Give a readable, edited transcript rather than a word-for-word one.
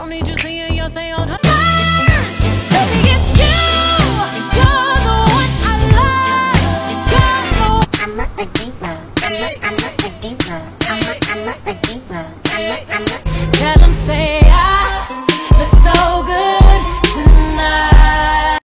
don't need you saying your say on her first. Baby, it's you. You're the one I love. You're the one. I'm a diva. I'm a diva. I'm a diva.